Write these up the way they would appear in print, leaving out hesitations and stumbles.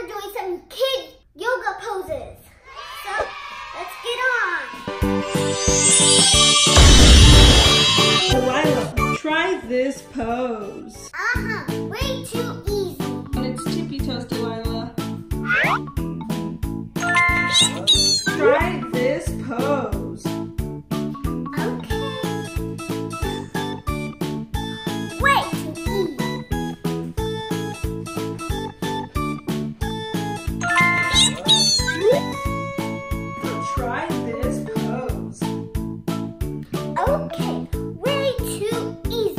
we're doing some kid yoga poses. So, let's get on. Delilah, try this pose. Way too easy. And it's tippy toes, Delilah. Try this pose. Okay. Way too easy. Try this pose. Okay. Way too easy.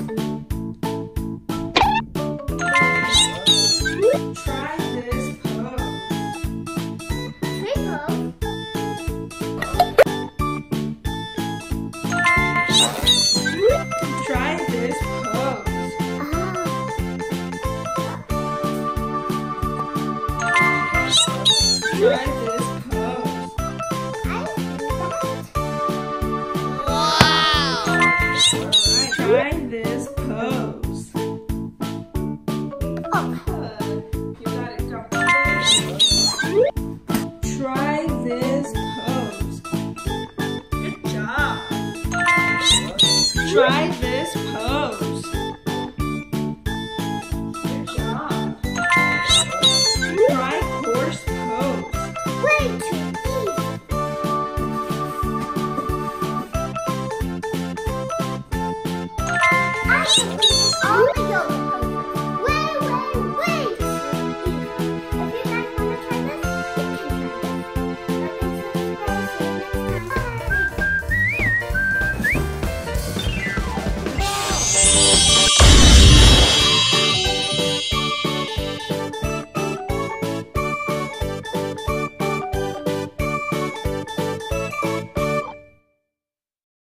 Try this pose. Triple. Try this pose. Try